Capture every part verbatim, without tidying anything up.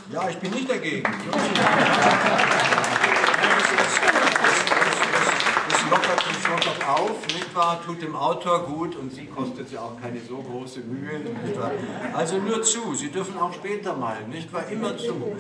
Ja, ich bin nicht dagegen. Das, lockert, das lockert auf, nicht wahr? Tut dem Autor gut und Sie kostet ja auch keine so große Mühe, nicht wahr? Also nur zu, Sie dürfen auch später mal, nicht wahr? Immer zu.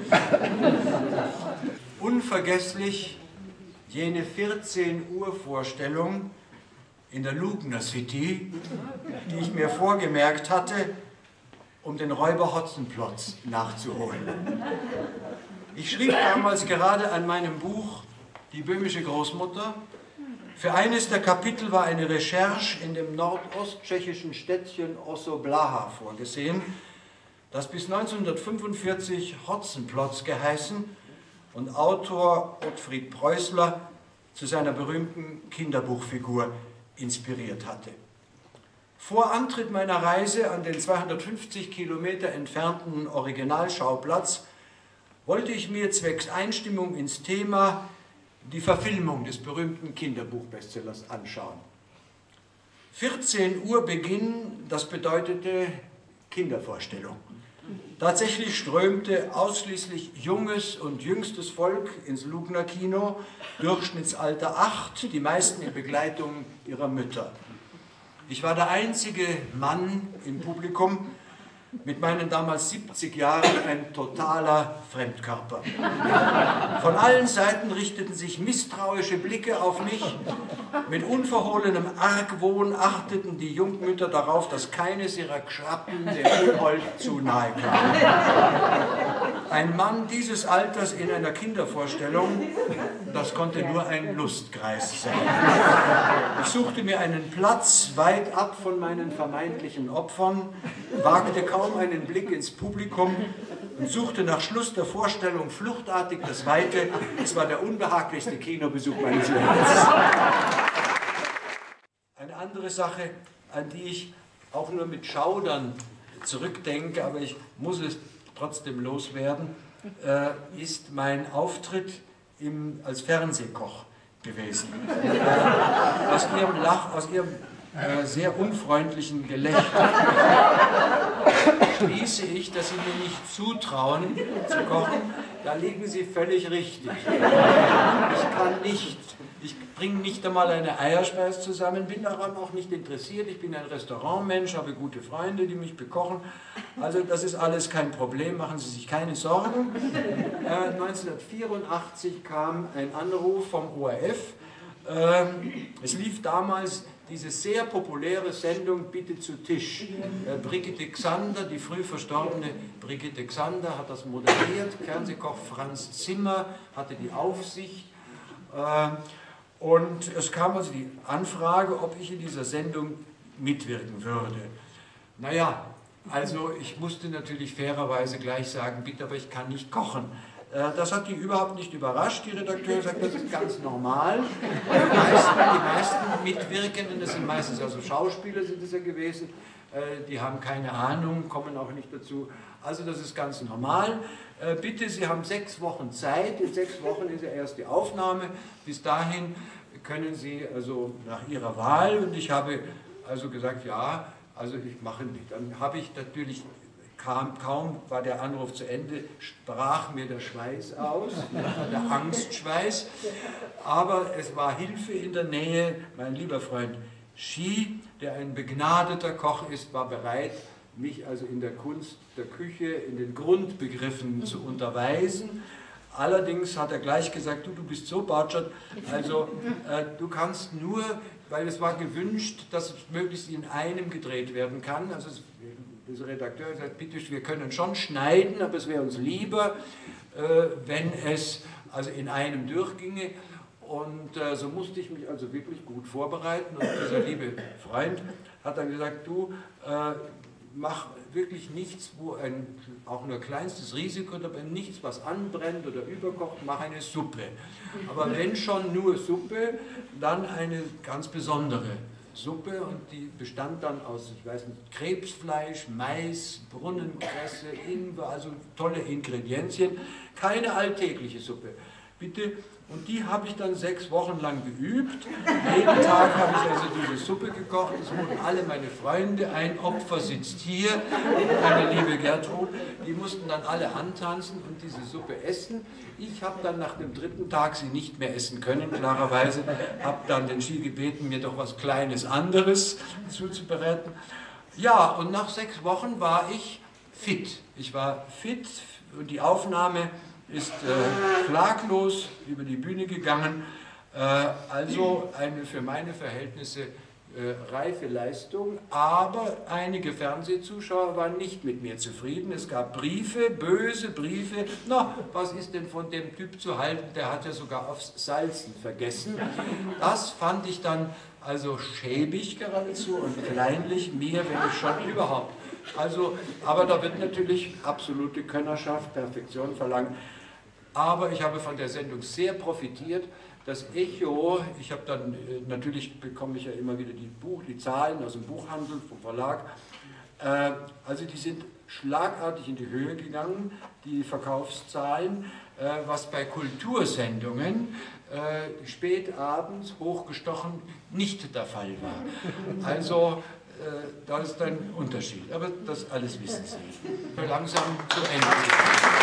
Unvergesslich jene vierzehn Uhr Vorstellung in der Lugner City, die ich mir vorgemerkt hatte, um den Räuber Hotzenplotz nachzuholen. Ich schrieb damals gerade an meinem Buch Die böhmische Großmutter. Für eines der Kapitel war eine Recherche in dem nordosttschechischen Städtchen Osoblaha vorgesehen, das bis neunzehnhundertfünfundvierzig Hotzenplotz geheißen und Autor Ottfried Preußler zu seiner berühmten Kinderbuchfigur inspiriert hatte. Vor Antritt meiner Reise an den zweihundertfünfzig Kilometer entfernten Originalschauplatz wollte ich mir zwecks Einstimmung ins Thema die Verfilmung des berühmten Kinderbuchbestsellers anschauen. vierzehn Uhr Beginn, das bedeutete Kindervorstellung. Tatsächlich strömte ausschließlich junges und jüngstes Volk ins Lugner Kino, Durchschnittsalter acht, die meisten in Begleitung ihrer Mütter. Ich war der einzige Mann im Publikum, mit meinen damals siebzig Jahren ein totaler Fremdkörper. Von allen Seiten richteten sich misstrauische Blicke auf mich. Mit unverhohlenem Argwohn achteten die Jungmütter darauf, dass keines ihrer Schrappen dem Unhold zu nahe kam. Ein Mann dieses Alters in einer Kindervorstellung, das konnte nur ein Lustkreis sein. Ich suchte mir einen Platz weit ab von meinen vermeintlichen Opfern, wagte kaum einen Blick ins Publikum und suchte nach Schluss der Vorstellung fluchtartig das Weite. Es war der unbehaglichste Kinobesuch meines Lebens. Eine andere Sache, an die ich auch nur mit Schaudern zurückdenke, aber ich muss es trotzdem loswerden, äh, ist mein Auftritt im, als Fernsehkoch gewesen. Äh, aus ihrem Lach, aus ihrem äh, sehr unfreundlichen Gelächter schließe ich, dass Sie mir nicht zutrauen zu kochen. Da liegen Sie völlig richtig. Ich kann nicht, ich bringe nicht einmal eine Eierspeise zusammen, bin daran auch nicht interessiert. Ich bin ein Restaurantmensch, habe gute Freunde, die mich bekochen. Also das ist alles kein Problem, machen Sie sich keine Sorgen. Äh, neunzehnhundertvierundachtzig kam ein Anruf vom O R F. Äh, es lief damals diese sehr populäre Sendung Bitte zu Tisch. Äh, Brigitte Xander, die früh verstorbene Brigitte Xander, hat das moderiert. Fernsehkoch Franz Zimmer hatte die Aufsicht. Äh, und es kam also die Anfrage, ob ich in dieser Sendung mitwirken würde. Naja, also ich musste natürlich fairerweise gleich sagen, bitte, aber ich kann nicht kochen. Das hat die überhaupt nicht überrascht. Die Redakteure sagt, das ist ganz normal. Die meisten, die meisten Mitwirkenden, das sind meistens also Schauspieler, sind es ja gewesen, die haben keine Ahnung, kommen auch nicht dazu. Also das ist ganz normal. Bitte, Sie haben sechs Wochen Zeit. In sechs Wochen ist ja erst die Aufnahme. Bis dahin können Sie also nach Ihrer Wahl. Und ich habe also gesagt, ja, also ich mache nicht. Dann habe ich natürlich Kam, kaum war der Anruf zu Ende, sprach mir der Schweiß aus, der Angstschweiß, aber es war Hilfe in der Nähe. Mein lieber Freund Schi, der ein begnadeter Koch ist, war bereit, mich also in der Kunst der Küche, in den Grundbegriffen zu unterweisen. Allerdings hat er gleich gesagt, du, du bist so batschert, also äh, du kannst nur, weil es war gewünscht, dass es möglichst in einem gedreht werden kann, also es, der Redakteur sagt, bitte, wir können schon schneiden, aber es wäre uns lieber, äh, wenn es also in einem durchginge. Und äh, so musste ich mich also wirklich gut vorbereiten. Und dieser liebe Freund hat dann gesagt, du, äh, mach wirklich nichts, wo ein auch nur kleinstes Risiko dabei, nichts, was anbrennt oder überkocht, mach eine Suppe. Aber wenn schon nur Suppe, dann eine ganz besondere Suppe, und die bestand dann aus, ich weiß nicht, Krebsfleisch, Mais, Brunnenkresse, Ingwer, also tolle Ingredienzien. Keine alltägliche Suppe. bitte. Und die habe ich dann sechs Wochen lang geübt. Jeden Tag habe ich also diese Suppe gekocht. Es wurden alle meine Freunde, ein Opfer sitzt hier, meine liebe Gertrud. Die mussten dann alle antanzen und diese Suppe essen. Ich habe dann nach dem dritten Tag sie nicht mehr essen können, klarerweise. Habe dann den Ski gebeten, mir doch was Kleines anderes zuzubereiten. Ja, und nach sechs Wochen war ich fit. Ich war fit und die Aufnahme ist äh, klaglos über die Bühne gegangen. Äh, also eine für meine Verhältnisse äh, reife Leistung, aber einige Fernsehzuschauer waren nicht mit mir zufrieden. Es gab Briefe, böse Briefe. Na, was ist denn von dem Typ zu halten? Der hat ja sogar aufs Salzen vergessen. Das fand ich dann also schäbig geradezu und kleinlich, mir, wenn ich schon überhaupt. Also, aber da wird natürlich absolute Könnerschaft, Perfektion verlangt. Aber ich habe von der Sendung sehr profitiert. Das Echo, ich habe dann, äh, natürlich bekomme ich ja immer wieder die, Buch, die Zahlen aus dem Buchhandel, vom Verlag. Äh, also die sind schlagartig in die Höhe gegangen, die Verkaufszahlen, äh, was bei Kultursendungen äh, spät abends hochgestochen nicht der Fall war. Also äh, da ist ein Unterschied. Aber das alles wissen Sie. Langsam zu Ende.